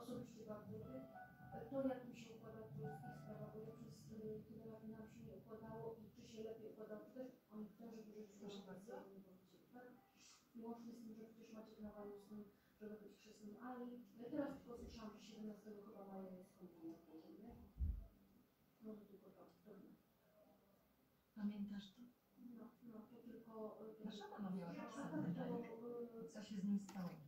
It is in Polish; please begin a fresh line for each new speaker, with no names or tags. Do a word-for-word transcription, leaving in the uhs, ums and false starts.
osobiście bardzo lubię. To jak mi się układa, to jest ich sprawa, bo ja przez tyle lat nam się nie układało i czy się lepiej układało, czy też oni chcą, żeby żyć
Proszę bardzo.
tak? I łącznie z tym, że przecież Maciek nawalił z tym, żeby być chrzestnym Ali. Ja teraz tylko słyszałam, że siedemnastego chyba maja jest kontynuacja, nie? No to tylko to, trudno.
Pamiętasz to?
No, no, to tylko...
Nasza mama miała tak
tak,
samo,
to,
co się z nim stało.